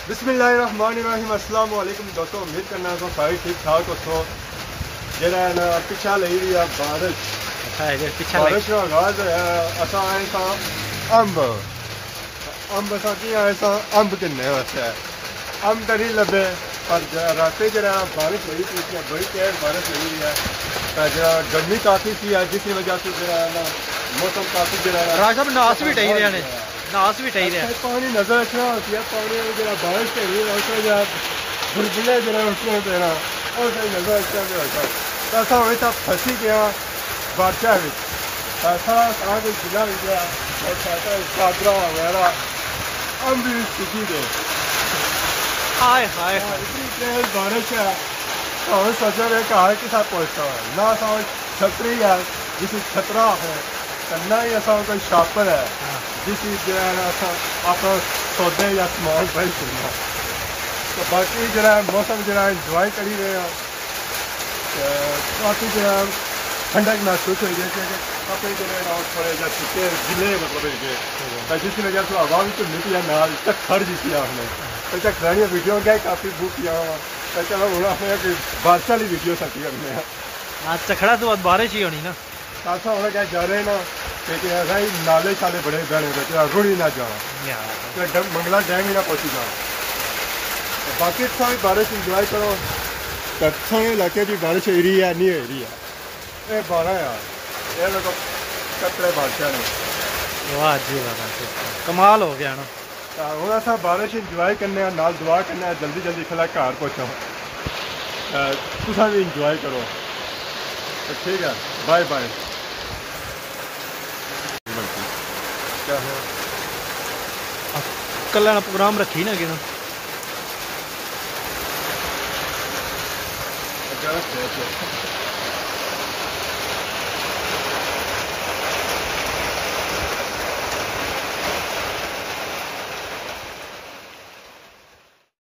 बिस्मिल्लाहिर्रहमानिर्रहीम। अस्सलाम वालेकुम दोस्तों, उम्मीद करना है सारे ठीक ठाक हो। जरा ना पिछा लगी रही है बारिश बारिश का आगाज है। असा आए था अंब अंब असा की आए था अंब किन्ने वास्ते अंब तो नहीं लभे, पर रात जरा बारिश लगी थी, इसमें बड़ी तेज बारिश लगी रही है। जरा गर्मी काफ़ी थी जिसकी वजह से जरा ना मौसम काफ़ी जरा राज साहब नास भी टही रहे हैं, नास भी टही रहे हैं। पानी नजर अच्छा होती है, पानी जरा बारिश के लिए उसमें जरा बुलबुले जरा उसमें देना और सही नजर अच्छा भी होता है। तो ऐसा हुआ था फंसी गया बादशाह भी ऐसा आगे जिला भी गया और चादरा वगैरह हम भी सूखी गए। हाय हाय इतनी तेज बारिश है तो हम सोचा रहे कहा के साथ पहुँचता है ना सा छतरी है जिसे छतरा है, ना ही ऐसा कोई शापर है जिसकी जो है अपना सौदे या सामान भाई सुनना। तो बाकी जरा मौसम जरा इंजॉय करी रहे हैं, काफ़ी जरा ठंडक महसूस हुई है, कपड़े जो थोड़े जरा सूखे गिले मतलब जिसकी वजह से हवा भी तो निकली है नाल तक खड़ जीती है हमने तो तक खड़ी वीडियो गए काफ़ी बुक किया हुआ तो चलो उन्होंने कि बारिश वाली वीडियो सकती करने आज चखड़ा तो बाद बारिश ही होनी ना ऐसा होना क्या जा रहे ना कि ऐसा ही नाले शाले बड़े बड़े बच्चे रुड़ी ना जाओ तो मंगला डैम ही ना पहुँची जाओ। तो बाकी थोड़ी बारिश इंजॉय करो। तो थोड़े इलाके की बारिश एरी है नहीं एरी है ये बारह यार ये लोग कतरे बादशाह ने वाह जी वाह कमाल हो गया ना। हूँ अस बारिश इंजॉय करने नाल दुआ करने जल्दी जल्दी खला घर पहुँचो तुसा भी इंजॉय करो। तो ठीक है बाय बाय। क्या है कल प्रोग्राम रखी ना कि अच्छा